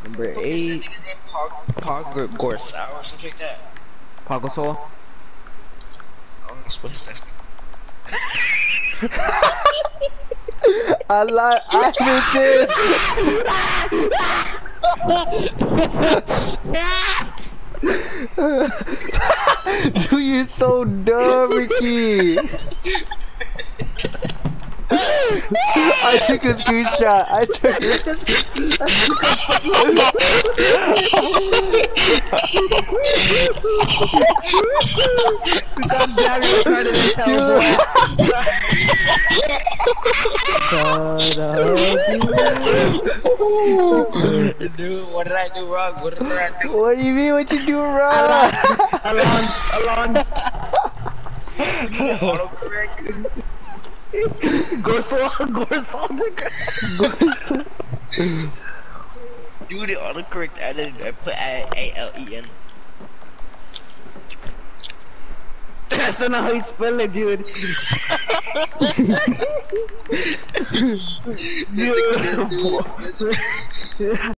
Number Fuck is that 8. nigga's name? Gorsau or something like that. Pagosol. Oh, that's what his last name. I like Iverson. Dude, you're so dumb, Ricky. I took a screenshot. I took a God damn, you're retarded as hell, boy. Dude, what did I do wrong? What did I do? What do you mean? What you do wrong? Alon. Autocorrect. Gorsol. Dude, the autocorrect added. I put ALEN. That's not how you spell it, dude. Dude.